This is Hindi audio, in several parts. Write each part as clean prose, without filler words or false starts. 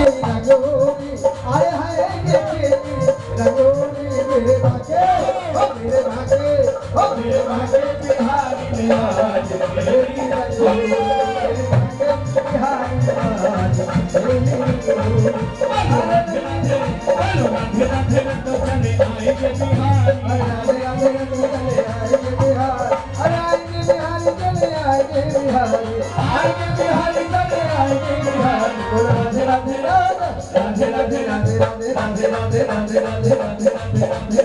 रंगोली आए हाय ये रंगोली मेरे भागे मेरे भागे मेरे भागे बिहारी में आज तेरी रंगोली मेरे भागे बिहारी में आज तेरी रंगोली राधे राधे तो चले आएंगे बिहारी राधे राधे तो चले आएंगे बिहार अरे आएंगे बिहारी चले आएंगे बिहारी आएंगे बिहारी चले आएंगे बिहारी राधे राधे राधे राधे राधे राधे राधे राधे राधे राधे राधे राधे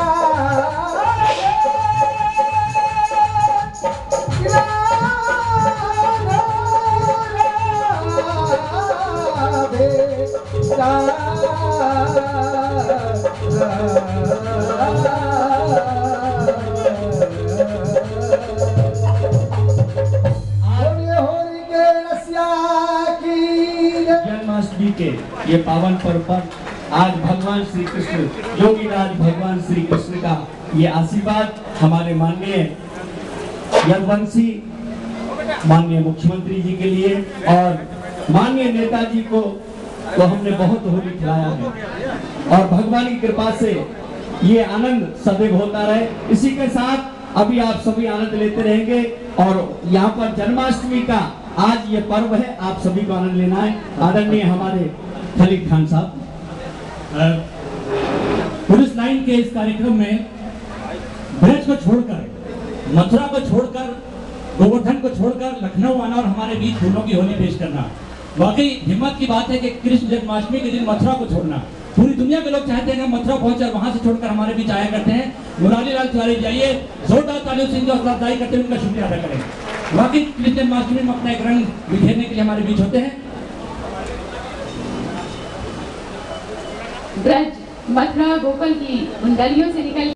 जन्माष्टमी के ये पावन पर्व पर आज भगवान श्री कृष्ण योगीराज भगवान श्री कृष्ण का ये आशीर्वाद हमारे माननीय यदुवंशी माननीय मुख्यमंत्री जी के लिए और माननीय नेताजी को तो हमने बहुत होली खिलाया है और भगवान की कृपा से ये आनंद सदैव होता रहे। इसी के साथ अभी आप सभी आनंद लेते रहेंगे और यहाँ पर जन्माष्टमी का आज ये पर्व है, आप सभी को आनंद लेना है। आदरणीय हमारे खलील खान साहब पुलिस लाइन के इस कार्यक्रम में ब्रज को छोड़कर, मथुरा को छोड़कर, गोवर्धन को छोड़कर लखनऊ आना और हमारे बीच फूलों की होली पेश करना वाकई हिम्मत की बात है कि कृष्ण जन्माष्टमी के दिन मथुरा को छोड़ना। पूरी दुनिया के लोग चाहते हैं कि मथुरा पहुंचे और वहां से छोड़कर हमारे बीच आया करते हैं। मुरारी लाल तिवारी जाइए जोरदार तालियों से इनकी हौसला अफजाई करते हुए उनका शुक्रिया अदा करें। वाकई कृष्ण जन्माष्टमी में अपना एक रंग बिखेरने के लिए हमारे बीच होते हैं। ब्रज मथुरा गोकुल की उन गलियों से निकल